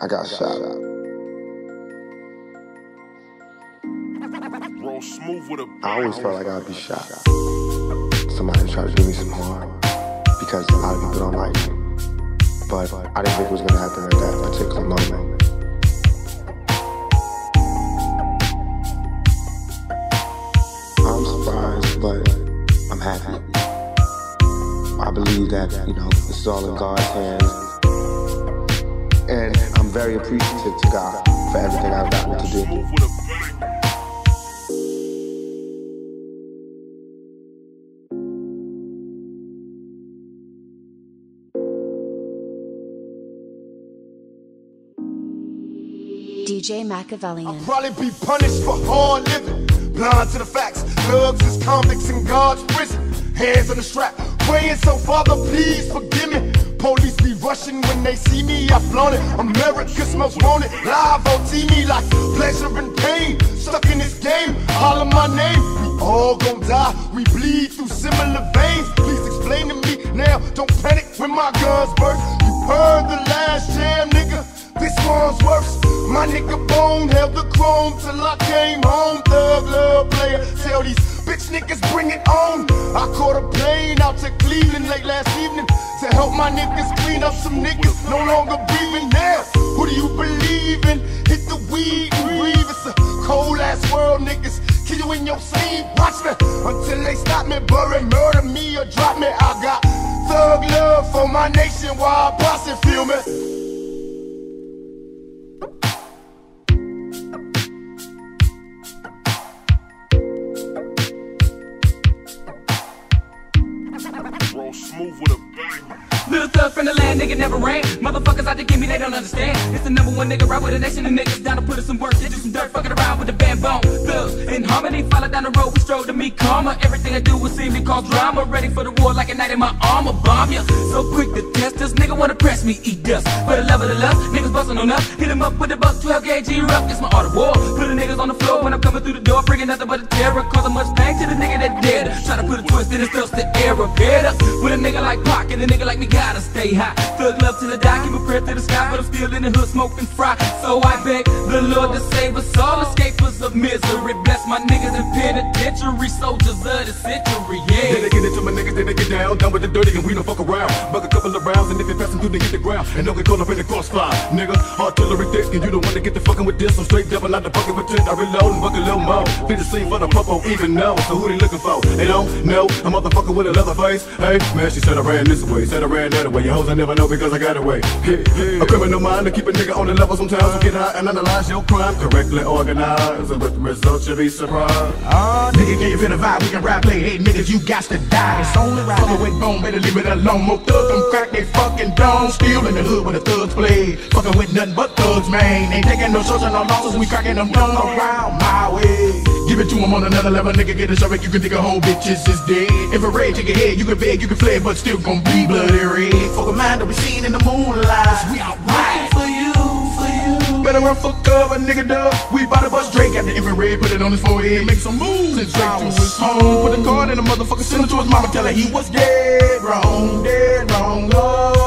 I got shot. I always felt like I'd be shot. Somebody tried to do me some harm because a lot of people don't like me. But I didn't think it was gonna happen at that particular moment. I'm surprised, but I'm happy. I believe that, this is all in God's hands. And I'm very appreciative to God for everything I've gotten to do. DJ Makavelian. I'll probably be punished for hard living, blind to the facts. Thugs is convicts in God's prison. Hands on the strap, praying so Father please forgive me. Police be rushing when they see me, I flaunt it. America's most wanted, live on TV like pleasure and pain. Stuck in this game, holler my name. We all gon' die, we bleed through similar veins. Please explain to me now, don't panic when my guns burst. You heard the last jam, nigga, this one's worse. My nigga Bone held the chrome till I came home. Thug love player, tell these bitch niggas bring it on. I caught a plane out to Cleveland late last evening to help my niggas clean up some niggas no longer breathing now. Who do you believe in? Hit the weed and breathe. It's a cold ass world, niggas. Kill you in your sleep, watch me until they stop me, bury, murder me or drop me. I got thug love for my nation, wild posse, feel me? Little thug from the land, nigga never ran. Motherfuckers out to get me, they don't understand. It's the #1 nigga right with a nation of niggas down to put in some work. They do some dirt, fucking around with the band bone. Thugs in harmony, follow down the road, we stroll to meet karma. Everything I do will seem to cause drama. Ready for the war like a knight in my armor, bomb ya. So quick to test us, nigga wanna press me, eat dust. For the love of the lust, niggas bustin' on us. Hit 'em up with the buck, 12 gauge erupt. It's my art of war. Put the niggas on the floor when I'm coming through the door, bringing nothing but a terror. Causing much pain to the nigga that dead. Try to put a twist in his thirst to air a better. With a nigga like Pac and a nigga like me gotta stay high. Thug love till I die, keep a prayer to the sky, but I'm still in the hood smoking fry. So I beg the Lord to save us all, escapers of misery. Bless my niggas in penitentiary, soldiers of the century, yeah. Then they get into my niggas, then they get down with the dirty and we don't fuck around. Buck a couple of rounds and if you're passing through, they hit the ground. And don't get caught up in the crossfire, nigga. Artillery thick and you don't want to get the fucking with this. I'm straight devil out the bucket with 10. I reload and buck a little more. Be the scene for the popo, even know. So who they looking for? They don't know. A motherfucker with a leather face. Hey, man, she said I ran this way, said I ran that way. Your hoes I never know because I got away. A criminal mind to keep a nigga on the level sometimes. So get high and analyze your crime correctly organized. And with the results you'll be surprised. Nigga, get you feel the vibe, we can rap play. Hey, niggas, you got to die. It's only right. Fuckin' with Bone, better leave it alone. More thugs, them crack they fucking dome. Still in the hood when the thugs play. Fuckin' with nothing but thugs, man. Ain't taking no shots and no losses, we cracking them down around my way. Give it to him on another level, nigga, get a shovel. You can think a whole bitches is dead. Infrared, take your head, you can beg, you can flare, but still gon' be bloody red. Fuck a mind that we seen in the moonlight. We out right for you, for you. Better run for cover, nigga, dub. We bout to bust Drake at the infrared, put it on his forehead, make some moves and straight to his home. Put the card in the motherfucker, send him to his mama, tell her he was dead wrong, oh.